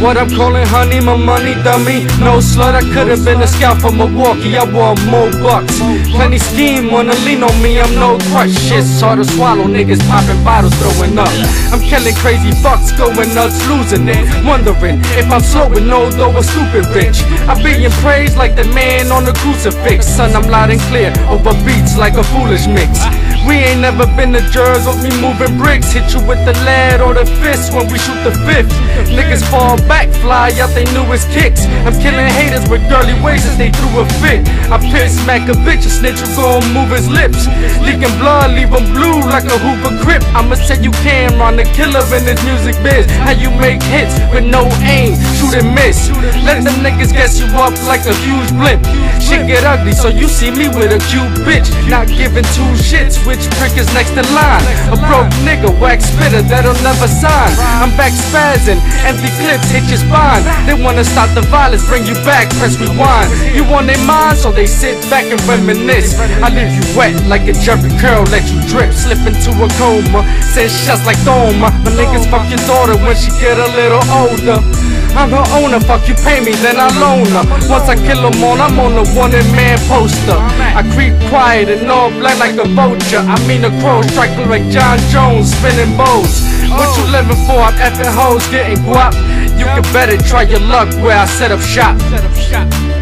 What I'm calling honey, my money dummy. No slut, I could've been a scout from Milwaukee. I want more bucks. Plenty scheme, wanna lean on me, I'm no crush. Shit's hard to swallow, niggas popping bottles, throwing up. I'm killing crazy fucks, going nuts, losing it. Wondering if I'm slowing, although I'm stupid rich. I be in praise like the man on the crucifix. Son, I'm loud and clear, over beats like a foolish mix. We ain't never been to jurors with me moving bricks. Hit you with the lead or the fist when we shoot the fifth. Niggas fall back, fly out they newest kicks. I'm killing haters with girly ways as they threw a fit. I piss smack a bitch, a snitch who gon' move his lips. Leaking blood, leave him blue like a Hoover grip. I'ma say you can run the killer in this music biz. How you make hits with no aim, shoot and miss. Let them niggas gas you up like a huge blimp. Shit get ugly, so you see me with a cute bitch. Not giving two shits, which prick is next in line. A broke nigga, wax spitter that'll never sign. I'm back spazzing, empty clips hit your spine. They wanna stop the violence, bring you back, press rewind. You on their mind, so they sit back and reminisce. I leave you wet like a Jerry curl, let you drip. Slip into a coma, send shots like Thoma. My niggas fuck your daughter when she get a little older. I'm her owner, fuck you pay me, then I loan her. Once I kill them all, I'm on the wanted man poster. I creep quiet and all black like a vulture. I mean a crow, striking like John Jones, spinning bows. What you living for? I'm effing hoes, getting guap. You can better try your luck where I set up shop.